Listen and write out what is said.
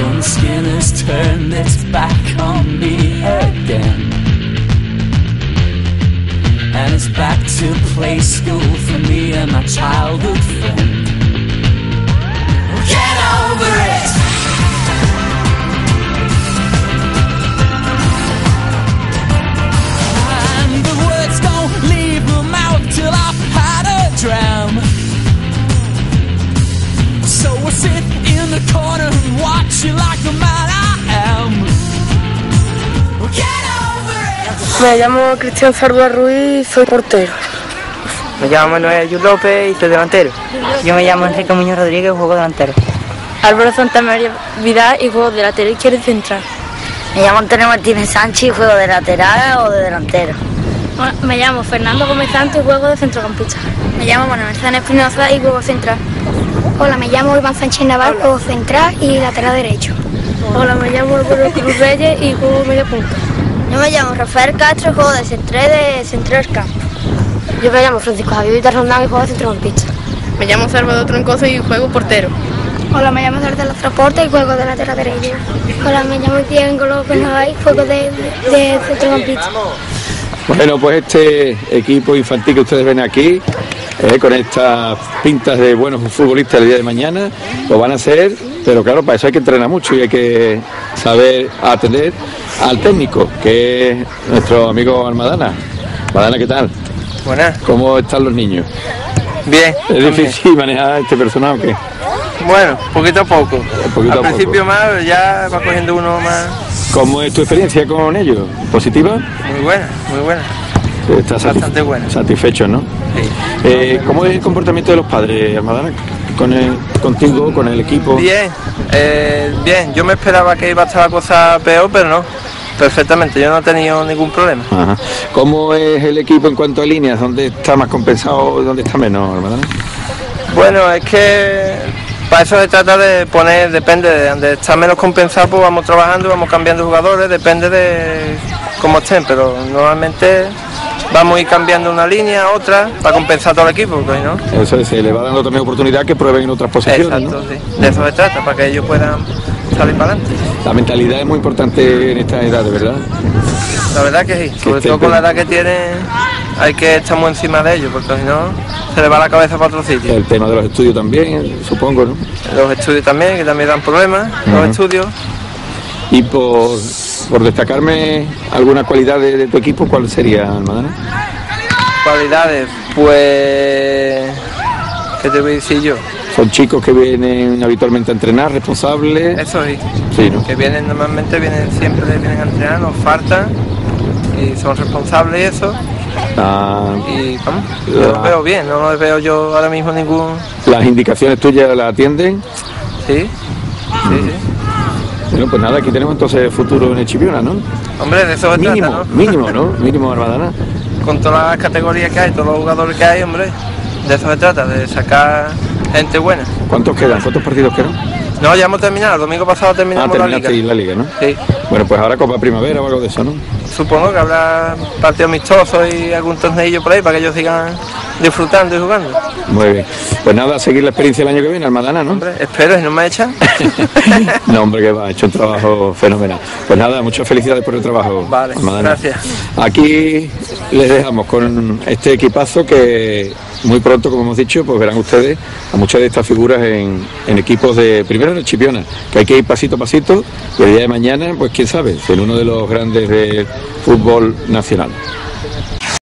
One skin has turned its back on me again, and it's back to play school for me and my childhood friend. Get over it! And the words don't leave my mouth till I've had a dram. So I sit in the corner and watch you like the man I am. Get over it! Me llamo Cristian Sarva Ruiz y soy portero. Me llamo Manuel Ayud López y soy delantero. Yo me llamo Enrique Muñoz Rodríguez y juego delantero. Álvaro Santamaría Vidal y juego de lateral izquierdo y central. Me llamo Antonio Martínez Sánchez y juego de lateral o de delantero. Me llamo Fernando Gómez Santos y juego de centrocampista. Me llamo Manuel Zana Espinoza y juego central. Hola, me llamo Iván Sánchez Naval, juego central y lateral derecho. Hola, me llamo Álvaro Cruz Reyes y juego media punta. Yo me llamo Rafael Castro y juego de central campo. Yo me llamo Francisco Javier Vitar Rondán y juego de centrocampista. Me llamo Salvador Troncoso y juego portero. Hola, me llamo Sarda Transporte y juego de lateral derecho. Hola, me llamo Diego López Naval y juego de centrocampista. Bueno, pues este equipo infantil que ustedes ven aquí, con estas pintas de buenos futbolistas el día de mañana, lo van a hacer, pero claro, para eso hay que entrenar mucho y hay que saber atender al técnico, que es nuestro amigo Almadana. Almadana, ¿qué tal? Buenas. ¿Cómo están los niños? Bien. ¿Es difícil manejar este personal o qué? Bueno, poquito a poco. Al principio más, ya va cogiendo uno más. ¿Cómo es tu experiencia con ellos? ¿Positiva? Muy buena, muy buena. Estás bastante buena. Satisfecho, ¿no? Sí. ¿Cómo es el comportamiento de los padres, Almadana? ¿Contigo, con el equipo? Bien, bien. Yo me esperaba que iba a estar la cosa peor, pero no. Perfectamente, yo no he tenido ningún problema. Ajá. ¿Cómo es el equipo en cuanto a líneas? ¿Dónde está más compensado y dónde está menos, Almadana? Bueno, es que para eso se trata de poner, depende de donde está menos compensado, pues vamos trabajando, vamos cambiando jugadores, depende de cómo estén, pero normalmente vamos a ir cambiando una línea, otra, para compensar todo el equipo, pues, ¿no? Eso es, se le va dando también oportunidad que prueben en otras posiciones. Exacto, ¿no? Sí. De eso se trata, para que ellos puedan salir para adelante. La mentalidad es muy importante en esta edad, ¿verdad? La verdad que sí, sobre todo con la edad que tienen, hay que estar muy encima de ellos, porque si no, se les va la cabeza para otro sitio. El tema de los estudios también, supongo, ¿no? Los estudios también, que también dan problemas, los estudios. Y por destacarme alguna cualidad de tu equipo, ¿cuál sería, Almadana? Cualidades, pues... ¿qué te voy a decir yo? Son chicos que vienen habitualmente a entrenar, responsables. Eso sí, sí, ¿no? Que normalmente vienen a entrenar, nos faltan y son responsables y eso. Y vamos, yo los veo bien, no los veo yo ahora mismo ningún... ¿Las indicaciones tuyas las atienden? Sí. Bueno, pues nada, aquí tenemos entonces futuro en el Chipiona, ¿no? Hombre, de eso se trata, ¿no? Mínimo, ¿no? Mínimo, Almadana. Con todas las categorías que hay, todos los jugadores que hay, hombre, de eso se trata, de sacar gente buena. ¿Cuántos quedan? ¿Cuántos partidos quedan? No, ya hemos terminado, el domingo pasado terminamos la liga. La liga, ¿no? Sí. Bueno, pues ahora Copa Primavera o algo de eso, ¿no? Supongo que habrá partidos amistosos y algún torneillo por ahí para que ellos sigan disfrutando y jugando. Muy bien. Pues nada, a seguir la experiencia el año que viene, Almadana, ¿no? Hombre, espero, si no me echan. No, hombre, que va, ha hecho un trabajo fenomenal. Pues nada, muchas felicidades por el trabajo, vale, Almadana. Gracias. Aquí les dejamos con este equipazo que muy pronto, como hemos dicho, pues verán ustedes a muchas de estas figuras en equipos de primero en el Chipiona, que hay que ir pasito a pasito y el día de mañana, pues quién sabe, en uno de los grandes del fútbol nacional.